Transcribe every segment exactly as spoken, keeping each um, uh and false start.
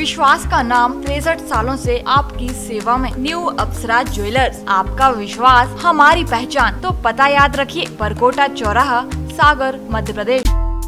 विश्वास का नाम तिरसठ सालों से आपकी सेवा में। न्यू अप्सरा ज्वेलर्स, आपका विश्वास हमारी पहचान। तो पता याद रखिए, परकोटा चौराहा, सागर, मध्य प्रदेश।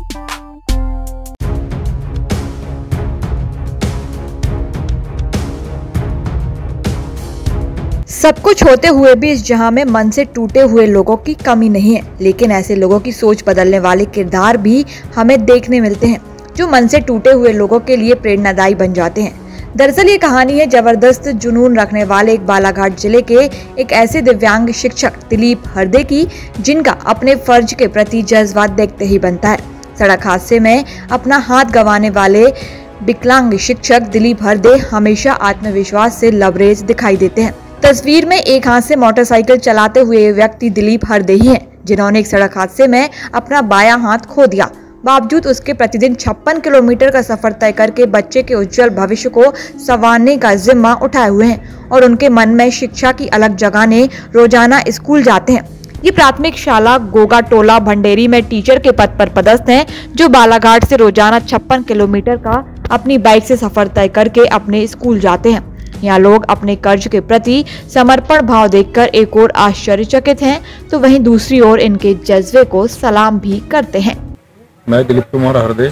सब कुछ होते हुए भी इस जहां में मन से टूटे हुए लोगों की कमी नहीं है, लेकिन ऐसे लोगों की सोच बदलने वाले किरदार भी हमें देखने मिलते हैं, जो मन से टूटे हुए लोगों के लिए प्रेरणादायी बन जाते हैं। दरअसल ये कहानी है जबरदस्त जुनून रखने वाले एक बालाघाट जिले के एक ऐसे दिव्यांग शिक्षक दिलीप हरदे की, जिनका अपने फर्ज के प्रति जज्बा देखते ही बनता है। सड़क हादसे में अपना हाथ गंवाने वाले विकलांग शिक्षक दिलीप हरदे हमेशा आत्मविश्वास से लबरेज दिखाई देते हैं। तस्वीर में एक हाथ से मोटरसाइकिल चलाते हुए व्यक्ति दिलीप हरदे ही हैं, जिन्होंने एक सड़क हादसे में अपना बायां हाथ खो दिया। बावजूद उसके प्रतिदिन छप्पन किलोमीटर का सफर तय करके बच्चे के उज्जवल भविष्य को संवारने का जिम्मा उठाए हुए हैं और उनके मन में शिक्षा की अलग जगाने रोजाना स्कूल जाते हैं। ये प्राथमिक शाला गोगा टोला भंडेरी में टीचर के पद पर पदस्थ हैं, जो बालाघाट से रोजाना छप्पन किलोमीटर का अपनी बाइक से सफर तय करके अपने स्कूल जाते हैं। यहाँ लोग अपने कर्ज के प्रति समर्पण भाव देखकर एक ओर आश्चर्यचकित हैं, तो वहीं दूसरी ओर इनके जज्बे को सलाम भी करते हैं। मैं दिलीप कुमार हरदे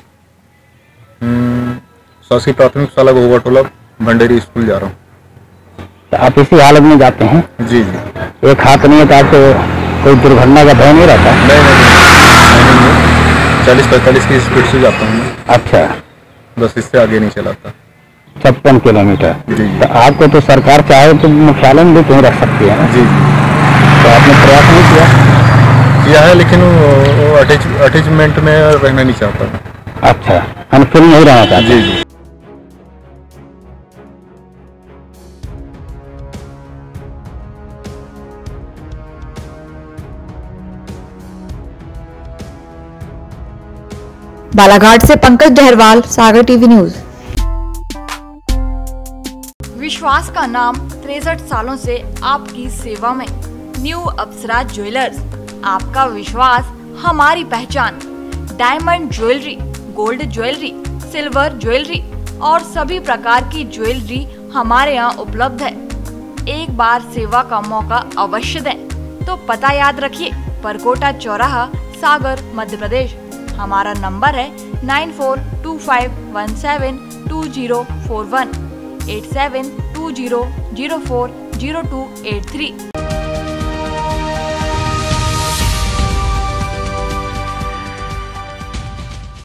शासकीय प्राथमिक शाला गोगा टोला भंडेरी स्कूल जा रहा हूँ। तो आप इसी हालत में जाते हैं? जी जी। एक हाथ नहीं है तो आपको कोई दुर्घटना का भय नहीं रहता? नहीं नहीं, चालीस पैंतालीस की स्पीड से जाता हूँ। अच्छा, बस इससे आगे नहीं चलाता। छप्पन किलोमीटर? जी। तो आपको तो सरकार चाहे तो मुख्यालय में भी कहीं रख सकती है ना? जी जी। तो आपने प्रयास नहीं किया? किया है, लेकिन वो अटैच अटैचमेंट में रहना नहीं चाहता। अच्छा, हम फिर नहीं रहना चाहते? जी जी। बालाघाट से पंकज डहरवाल, सागर टीवी न्यूज। विश्वास का नाम तिरसठ सालों से आपकी सेवा में। न्यू अप्सरा ज्वेलर्स, आपका विश्वास हमारी पहचान। Diamond jewellery, gold jewellery, silver jewellery और सभी प्रकार की ज्वेलरी हमारे यहाँ उपलब्ध है। एक बार सेवा का मौका अवश्य दें। तो पता याद रखिए, परकोटा चौराहा, सागर, मध्य प्रदेश। हमारा नंबर है nine four two five one seven two zero four one, eight seven two zero zero four zero two eight three.